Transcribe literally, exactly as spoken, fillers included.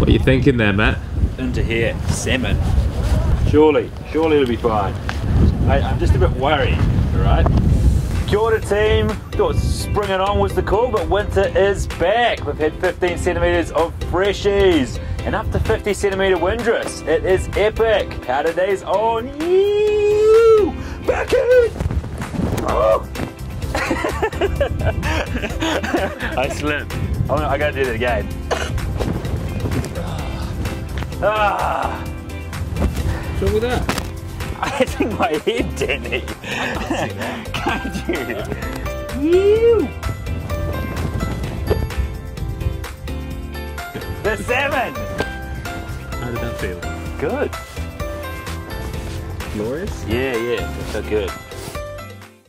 What are you thinking there, Matt? Into here, salmon. Surely, surely it'll be fine. I, I'm just a bit worried, alright? Kia ora team, thought springing on was the call, but winter is back. We've had fifteen centimetres of freshies and up to fifty centimetre windress. It is epic. Powder days on you. Back in. Oh. I slipped. Oh, no, I gotta do that again. Ah. What's wrong with that? I think my head, Danny. I can't see that. Can't you? You. The salmon. How did that feel? Good. Glorious? Yeah, yeah, it felt good.